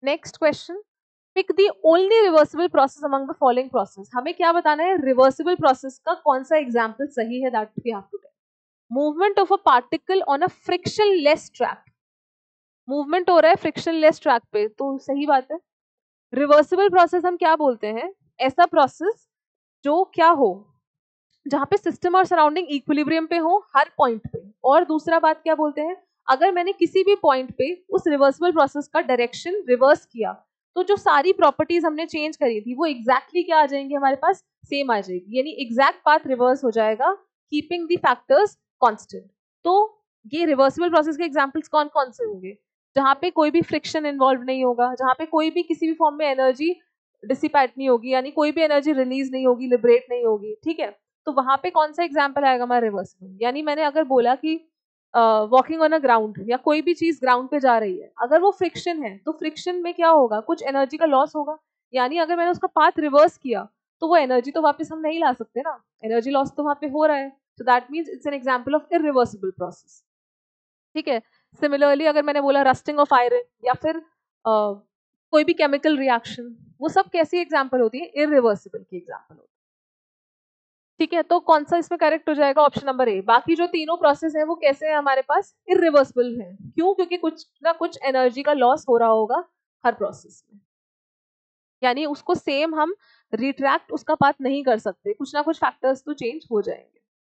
Next question, pick the only reversible process among the following process. हमें क्या बताना है, रिवर्सिबल प्रोसेस का कौन सा एग्जाम्पल सही है, that we have to tell. Movement of a particle on a frictionless track, movement हो रहा है फ्रिक्शनलेस ट्रैक पे, तो सही बात है। रिवर्सिबल प्रोसेस हम क्या बोलते हैं, ऐसा प्रोसेस जो क्या हो, जहां पे सिस्टम और सराउंडिंग इक्विलिब्रियम पे हो हर पॉइंट पे। और दूसरा बात क्या बोलते हैं, अगर मैंने किसी भी पॉइंट पे उस रिवर्सिबल प्रोसेस का डायरेक्शन रिवर्स किया, तो जो सारी प्रॉपर्टीज हमने चेंज करी थी वो एग्जैक्टली क्या आ जाएंगी हमारे पास, सेम आ जाएगी, यानी एग्जैक्ट पाथ रिवर्स हो जाएगा, कीपिंग द फैक्टर्स कांस्टेंट। तो ये रिवर्सिबल प्रोसेस के एग्जांपल्स कौन कौन से होंगे, जहां पे कोई भी फ्रिक्शन इन्वॉल्व नहीं होगा, जहां पे कोई भी किसी भी फॉर्म में एनर्जी डिसिपेट नहीं होगी, यानी कोई भी एनर्जी रिलीज नहीं होगी, लिबरेट नहीं होगी, ठीक है। तो वहां पे कौन सा एग्जाम्पल आएगा हमारा, रिवर्सिबल। यानी मैंने अगर बोला कि वॉकिंग ऑन अ ग्राउंड, या कोई भी चीज ग्राउंड पे जा रही है, अगर वो फ्रिक्शन है तो फ्रिक्शन में क्या होगा, कुछ एनर्जी का लॉस होगा, यानी अगर मैंने उसका पाथ रिवर्स किया तो वो एनर्जी तो वापस हम नहीं ला सकते ना, एनर्जी लॉस तो वहां पे हो रहा है, so that means it's an example of irreversible process, ठीक है। सिमिलरली अगर मैंने बोला रस्टिंग ऑफ आयरन, या फिर कोई भी केमिकल रिएक्शन, वो सब कैसी एग्जाम्पल होती है, इरिवर्सिबल की एग्जाम्पल होती है, ठीक है। तो कौन सा इसमें करेक्ट हो जाएगा, ऑप्शन नंबर ए। बाकी जो तीनों प्रोसेस है वो कैसे है हमारे पास, इरिवर्सिबल है। क्यों, क्योंकि कुछ ना कुछ एनर्जी का लॉस हो रहा होगा हर प्रोसेस में, यानी उसको सेम हम रिट्रैक्ट उसका पाथ नहीं कर सकते, कुछ ना कुछ फैक्टर्स तो चेंज हो जाएंगे।